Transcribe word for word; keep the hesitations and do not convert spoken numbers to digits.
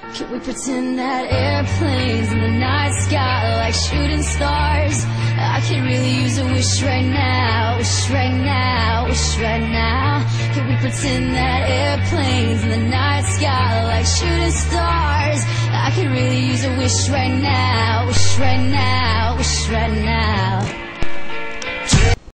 Can we pretend that airplanes in the night sky like shooting stars? I could really use a wish right now, wish right now, wish right now. Can we pretend that airplanes in the night sky like shooting stars? I could really use a wish right now, wish right now, wish right now.